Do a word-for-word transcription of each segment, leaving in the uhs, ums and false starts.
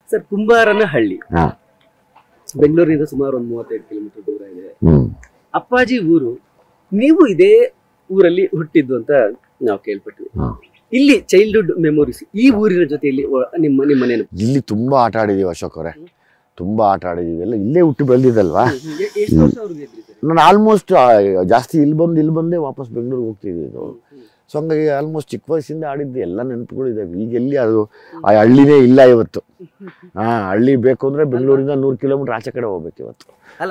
Sir ಕುಂಬಾರನಹಳ್ಳಿ ಬೆಂಗಳೂರಿನಿಂದ ಸುಮಾರು ಒಂದು ಮೂವತ್ತೈದು ಕಿಲೋಮೀಟರ್ ದೂರ ಇದೆ. ಅಪ್ಪಾಜಿ ಊರು, ನೀವು ಇದೇ ಊರಲ್ಲಿ ಹುಟ್ಟಿದ್ದು ಅಂತ ನಾವು ಕೇಳ್ಪಟ್ವಿ. ಇಲ್ಲಿ ಚೈಲ್ಡ್ಹುಡ್ ಮೆಮೊರೀಸ್ ಈ ಊರಿನ ಜೊತೆಯಲ್ಲಿ ನಿಮ್ಮ ನಿಮ್ಮ ನೆನಪು? ಇಲ್ಲಿ ತುಂಬಾ ಆಟ ಆಡಿದೀವಿ ಅಶೋಕ್ ಅವರೇ, ತುಂಬಾ ಆಟ ಆಡಿದೀವಿ. ಎಲ್ಲ ಇಲ್ಲೇ ಹುಟ್ಟಿ ಬೆಳೆದಿದ್ದಲ್ವಾ. ನಾನು ಆಲ್ಮೋಸ್ಟ್ ಜಾಸ್ತಿ ಇಲ್ಲಿ ಬಂದು ಇಲ್ಲಿ ಬಂದೇ ವಾಪಸ್ ಬೆಂಗಳೂರಿಗೆ ಹೋಗ್ತಿದ್ದು. ಸೊ ಹಂಗಾಗಿ ಆಲ್ಮೋಸ್ಟ್ ಚಿಕ್ಕ ವಯಸ್ಸಿಂದ ಆಡಿದ್ದು ಎಲ್ಲ ನೆನಪುಗಳು ಇದಾವೆ. ಈಗ ಎಲ್ಲಿ ಅದು ಆ ಹಳ್ಳಿನೇ ಇಲ್ಲ ಇವತ್ತು. ಹಾ, ಹಳ್ಳಿ ಬೇಕು ಅಂದ್ರೆ ಬೆಂಗಳೂರಿಂದ ನೂರು ಕಿಲೋಮೀಟರ್ ಆಚೆ ಕಡೆ ಹೋಗ್ಬೇಕು ಇವತ್ತು.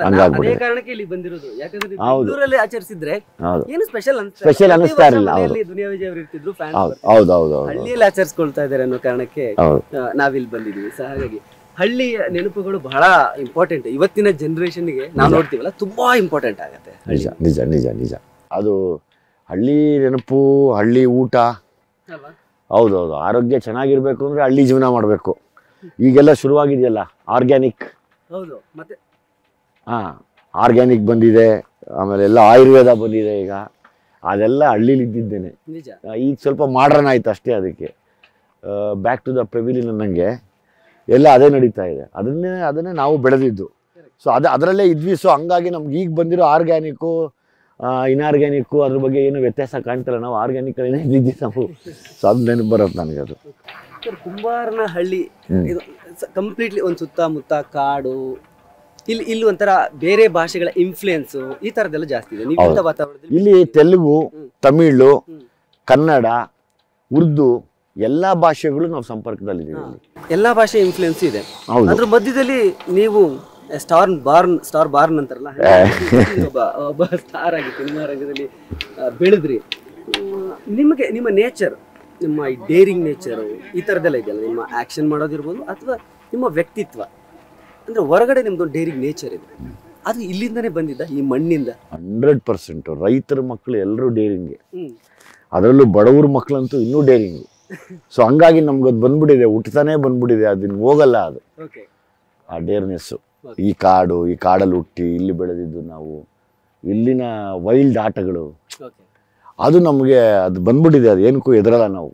ಸ್ಪೆಷಲ್ ಅನಿಸ್ತಾ ಇರಲಿಲ್ಲ. ದುನಿಯಾ ವಿಜಯ್ ಅವರು ಇರ್ತಿದ್ರು, ಹೌದೌದು, ಹಳ್ಳಿಯಲ್ಲಿ ಆಚರಿಸ್ಕೊಳ್ತಾ ಇದಾರೆ ಅನ್ನೋ ಕಾರಣಕ್ಕೆ ನಾವಿಲ್ಲಿ ಬಂದಿದೀವಿ. ಸೊ ಹಾಗಾಗಿ ಹಳ್ಳಿಯ ನೆನಪುಗಳು ಬಹಳ ಇಂಪಾರ್ಟೆಂಟ್. ಇವತ್ತಿನ ಜನರೇಷನ್ಗೆ ನಾವು ನೋಡ್ತೀವಲ್ಲ, ತುಂಬಾ ಇಂಪಾರ್ಟೆಂಟ್ ಆಗುತ್ತೆ. ನಿಜ ನಿಜ ನಿಜ ನಿಜ ಅದು ಹಳ್ಳಿ ನೆನಪು, ಹಳ್ಳಿ ಊಟ. ಹೌದೌದು, ಆರೋಗ್ಯ ಚೆನ್ನಾಗಿರ್ಬೇಕು ಅಂದ್ರೆ ಹಳ್ಳಿ ಜೀವನ ಮಾಡಬೇಕು. ಈಗೆಲ್ಲ ಶುರುವಾಗಿದೆಯಲ್ಲ ಆರ್ಗ್ಯಾನಿಕ್. ಹೌದು, ಮತ್ತೆ ಹಾ ಆರ್ಗ್ಯಾನಿಕ್ ಬಂದಿದೆ, ಆಮೇಲೆ ಎಲ್ಲ ಆಯುರ್ವೇದ ಬಂದಿದೆ. ಈಗ ಅದೆಲ್ಲ ಹಳ್ಳಿಲಿ ಇದ್ದಿದ್ದೇನೆ. ಈಗ ಸ್ವಲ್ಪ ಮಾಡ್ರನ್ ಆಯ್ತು ಅಷ್ಟೇ. ಅದಕ್ಕೆ ಬ್ಯಾಕ್ ಟು ದ ಪೆವಿಲಿಯನ್ ಅನ್ನಂಗೆ ಎಲ್ಲ ಅದೇ ನಡೀತಾ ಇದೆ. ಅದನ್ನೇ ಅದನ್ನೇ ನಾವು ಬೆಳೆದಿದ್ದು. ಸೊ ಅದು ಅದರಲ್ಲೇ ಇದ್ವಿ. ಸೊ ಹಂಗಾಗಿ ನಮ್ಗೆ ಈಗ ಬಂದಿರೋ ಆರ್ಗ್ಯಾನಿಕ್ಕು, ಇನ್ಆರ್ಗ್ಯಾನಿಕ್ಕು ಅದ್ರ ಬಗ್ಗೆ ಏನು ವ್ಯತ್ಯಾಸ ಕಾಣ್ತಿಲ್ಲ. ನಾವು ಆರ್ಗ್ಯಾನಿಕ್ ಅಲ್ಲೇ ಇದ್ದಿದ್ದು ನಾವು. ಸೊ ಅದು ನೆನಪು ಬರುತ್ತೆ ನನಗೆ. ಅದು ಕುಂಬಾರನಹಳ್ಳಿ ಇದು ಕಂಪ್ಲೀಟ್ಲಿ ಒಂದು ಸುತ್ತಮುತ್ತ ಕಾಡು. ಇಲ್ಲಿ ಇಲ್ಲಿ ಒಂಥರ ಬೇರೆ ಭಾಷೆಗಳ ಇನ್ಫ್ಲುಯೆನ್ಸ್ ಈ ತರದೆಲ್ಲ ಜಾಸ್ತಿ ಇದೆ. ಇಲ್ಲಿ ತೆಲುಗು, ತಮಿಳು, ಕನ್ನಡ, ಉರ್ದು ಎಲ್ಲಾ ಭಾಷೆಗಳು ನಾವು ಸಂಪರ್ಕದಲ್ಲಿದ್ದೀವಿ. ಎಲ್ಲಾ ಭಾಷೆ ಇನ್ಫ್ಲುಯೆನ್ಸ್ ಇದೆ. ಅದ್ರ ಮಧ್ಯದಲ್ಲಿ ನೀವು ಸ್ಟಾರ್ ಬಾರ್ನ್ ಸ್ಟಾರ್ ಬಾರ್ನ್ ಅಂತಾರಲ್ಲ, ಒಬ್ಬ ಒಬ್ಬ ಸ್ಟಾರ್ ಆಗಿ ಸಿನಿಮಾ ರಂಗದಲ್ಲಿ ಬೆಳೆದ್ರಿ. ನಿಮಗೆ ನಿಮ್ಮ ನೇಚರ್, ನಿಮ್ಮ ಈ ಡೇರಿಂಗ್ ನೇಚರು ಈ ಥರದ್ದೆಲ್ಲ ಇದೆಯಲ್ಲ, ನಿಮ್ಮ ಆ್ಯಕ್ಷನ್ ಮಾಡೋದಿರ್ಬೋದು ಅಥವಾ ನಿಮ್ಮ ವ್ಯಕ್ತಿತ್ವ, ಅಂದರೆ ಹೊರಗಡೆ ನಿಮ್ಮದು ಡೇರಿಂಗ್ ನೇಚರ್ ಇದೆ, ಅದು ಇಲ್ಲಿಂದನೇ ಬಂದಿದ್ದ, ಈ ಮಣ್ಣಿಂದ? ಹಂಡ್ರೆಡ್ ಪರ್ಸೆಂಟು ರೈತರ ಮಕ್ಕಳು ಎಲ್ಲರೂ ಡೇರಿಂಗ್ಗೆ, ಅದರಲ್ಲೂ ಬಡವ್ರ ಮಕ್ಕಳಂತೂ ಇನ್ನೂ ಡೇರಿಂಗು. ಸೊ ಹಂಗಾಗಿ ನಮ್ಗೆ ಅದು ಬಂದ್ಬಿಟ್ಟಿದೆ, ಹುಟ್ಟತಾನೆ ಬಂದ್ಬಿಟ್ಟಿದೆ. ಅದನ್ನ ಹೋಗಲ್ಲ ಅದು, ಆ ಡೇರ್ನೆಸ್ಸು. ಈ ಕಾಡು, ಈ ಕಾಡಲ್ಲಿ ಹುಟ್ಟಿ ಇಲ್ಲಿ ಬೆಳೆದಿದ್ದು ನಾವು, ಇಲ್ಲಿನ ವೈಲ್ಡ್ ಆಟಗಳು, ಅದು ನಮಗೆ ಅದು ಬಂದ್ಬಿಟ್ಟಿದೆ. ಅದು ಏನಕ್ಕೂ ಎದುರಲ್ಲ ನಾವು.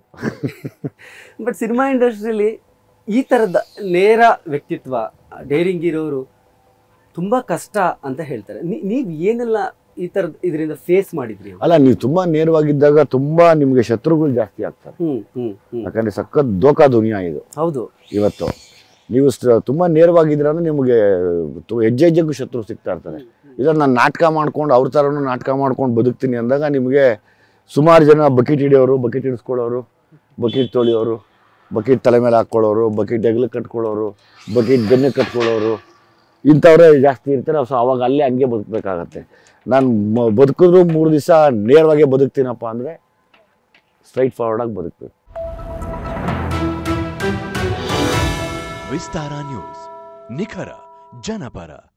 ಬಟ್ ಸಿನಿಮಾ ಇಂಡಸ್ಟ್ರಿಯಲ್ಲಿ ಈ ಥರದ ನೇರ ವ್ಯಕ್ತಿತ್ವ, ಡೇರಿಂಗ್ ಇರೋರು ತುಂಬ ಕಷ್ಟ ಅಂತ ಹೇಳ್ತಾರೆ. ನೀವು ಏನೆಲ್ಲ ಈ ಥರದ ಇದರಿಂದ ಫೇಸ್ ಮಾಡಿದ್ರಿ? ಅಲ್ಲ, ನೀವು ತುಂಬಾ ನೇರವಾಗಿದ್ದಾಗ ತುಂಬಾ ನಿಮಗೆ ಶತ್ರುಗಳು ಜಾಸ್ತಿ ಆಗ್ತಾರೆ. ಯಾಕಂದ್ರೆ ಸಖತ್ ದೋಖಾ ದುನಿಯಾ ಇದು. ಹೌದು. ಇವತ್ತು ನೀವು ತುಂಬಾ ನೇರವಾಗಿದ್ದೀರ ಅಂದ್ರೆ ನಿಮಗೆ ಹೆಜ್ಜೆ ಹೆಜ್ಜೆಗೂ ಶತ್ರು ಸಿಗ್ತಾ ಇರ್ತಾರೆ. ಇದನ್ನ ನಾನು ನಾಟಕ ಮಾಡ್ಕೊಂಡು ಅವ್ರ ಥರನೂ ನಾಟಕ ಮಾಡ್ಕೊಂಡು ಬದುಕ್ತೀನಿ ಅಂದಾಗ ನಿಮಗೆ ಸುಮಾರು ಜನ ಬಕೆಟ್ ಹಿಡಿಯೋರು, ಬಕೆಟ್ ಹಿಡಿಸ್ಕೊಳ್ಳೋರು, ಬಕೆಟ್ ತೊಳೆಯೋರು, ಬಕೆಟ್ ತಲೆ ಮೇಲೆ ಹಾಕ್ಕೊಳ್ಳೋರು, ಬಕೆಟ್ ಹೆಗ್ಲು ಕಟ್ಕೊಳ್ಳೋರು, ಬಕೆಟ್ ಬೆನ್ನೆ ಕಟ್ಕೊಳ್ಳೋರು, ಇಂಥವ್ರೇ ಜಾಸ್ತಿ ಇರ್ತಾರೆ. ಸೊ ಅವಾಗ ಅಲ್ಲೇ ಹಂಗೆ ಬದುಕಬೇಕಾಗತ್ತೆ. ನಾನು ಬದುಕಿದ್ರು ಮೂರು ದಿವಸ ನೇರವಾಗೇ ಬದುಕ್ತೀನಪ್ಪ ಅಂದರೆ ಸ್ಟ್ರೈಟ್ ಫಾರ್ವರ್ಡಾಗಿ ಬದುಕಬೇಕು. ವಿಸ್ತಾರ ನ್ಯೂಸ್, ನಿಖರ ಜನಪರ.